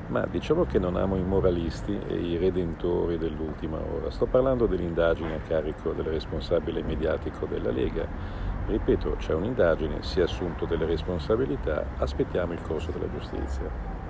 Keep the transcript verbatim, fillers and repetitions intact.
Ma diciamo che non amo i moralisti e i redentori dell'ultima ora. Sto parlando dell'indagine a carico del responsabile mediatico della Lega. Ripeto, c'è un'indagine, si è assunto delle responsabilità, aspettiamo il corso della giustizia.